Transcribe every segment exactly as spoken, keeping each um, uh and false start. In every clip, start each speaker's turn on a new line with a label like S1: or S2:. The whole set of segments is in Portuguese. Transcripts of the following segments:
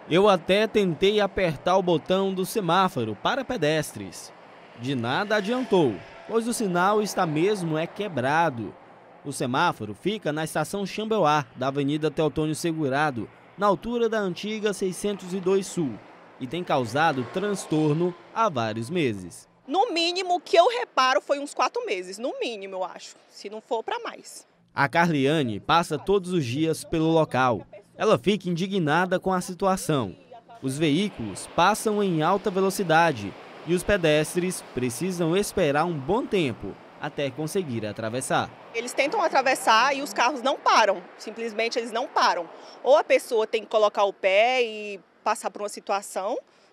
S1: Eu até tentei apertar o botão do semáforo para pedestres. De nada adiantou, pois o sinal está mesmo é quebrado. O semáforo fica na estação Xambeuá, da Avenida Teotônio Segurado, na altura da antiga seiscentos e dois Sul, e tem causado transtorno há vários meses.
S2: No mínimo, o que eu reparo foi uns quatro meses, no mínimo, eu acho, se não for para mais.
S1: A Carliane passa todos os dias pelo local. Ela fica indignada com a situação. Os veículos passam em alta velocidade e os pedestres precisam esperar um bom tempo até conseguir atravessar.
S2: Eles tentam atravessar e os carros não param, simplesmente eles não param. Ou a pessoa tem que colocar o pé e passar por uma situação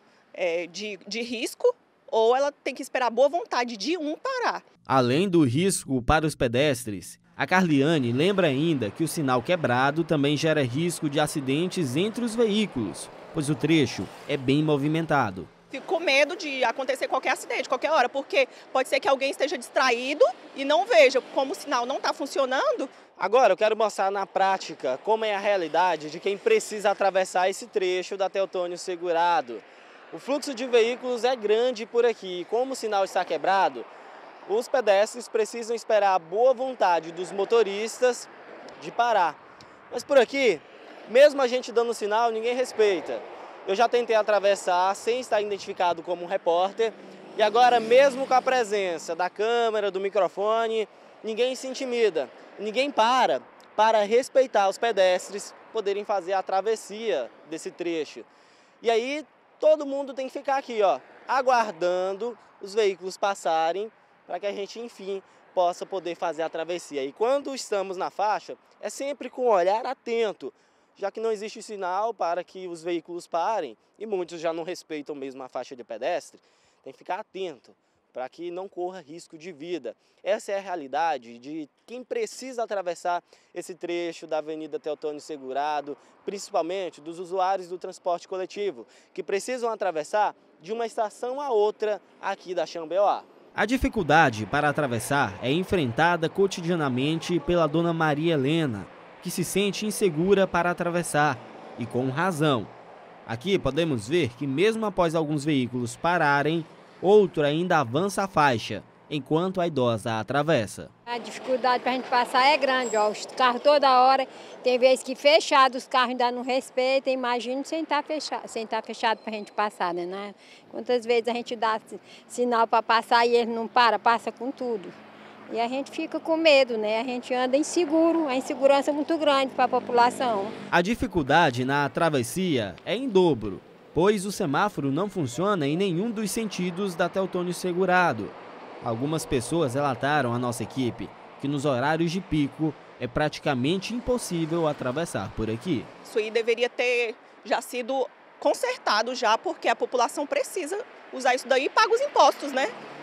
S2: é, de, de risco, ou ela tem que esperar a boa vontade de um parar.
S1: Além do risco para os pedestres, a Carliane lembra ainda que o sinal quebrado também gera risco de acidentes entre os veículos, pois o trecho é bem movimentado.
S2: Fico com medo de acontecer qualquer acidente, qualquer hora, porque pode ser que alguém esteja distraído e não veja. Como o sinal não está funcionando.
S3: Agora eu quero mostrar na prática como é a realidade de quem precisa atravessar esse trecho da Teotônio Segurado. O fluxo de veículos é grande por aqui. Como o sinal está quebrado, os pedestres precisam esperar a boa vontade dos motoristas de parar. Mas por aqui, mesmo a gente dando sinal, ninguém respeita. Eu já tentei atravessar sem estar identificado como um repórter e agora, mesmo com a presença da câmera, do microfone, ninguém se intimida, ninguém para para respeitar os pedestres poderem fazer a travessia desse trecho. E aí todo mundo tem que ficar aqui, ó, aguardando os veículos passarem para que a gente, enfim, possa poder fazer a travessia. E quando estamos na faixa, é sempre com um olhar atento, já que não existe sinal para que os veículos parem e muitos já não respeitam mesmo a faixa de pedestre, tem que ficar atento para que não corra risco de vida. Essa é a realidade de quem precisa atravessar esse trecho da Avenida Teotônio Segurado, principalmente dos usuários do transporte coletivo, que precisam atravessar de uma estação a outra aqui da Xambeuá.
S1: A dificuldade para atravessar é enfrentada cotidianamente pela dona Maria Helena, que se sente insegura para atravessar, e com razão. Aqui podemos ver que mesmo após alguns veículos pararem, outro ainda avança a faixa, enquanto a idosa atravessa.
S4: A dificuldade para a gente passar é grande, ó, os carros toda hora, tem vezes que fechado, os carros ainda não respeitam, imagina sem estar fechado, sem estar fechado para a gente passar, né? Quantas vezes a gente dá sinal para passar e ele não para, passa com tudo. E a gente fica com medo, né? A gente anda inseguro, a insegurança é muito grande para a população.
S1: A dificuldade na travessia é em dobro, pois o semáforo não funciona em nenhum dos sentidos da Teotônio Segurado. Algumas pessoas relataram à nossa equipe que nos horários de pico é praticamente impossível atravessar por aqui.
S2: Isso aí deveria ter já sido consertado já, porque a população precisa usar isso daí e paga os impostos, né?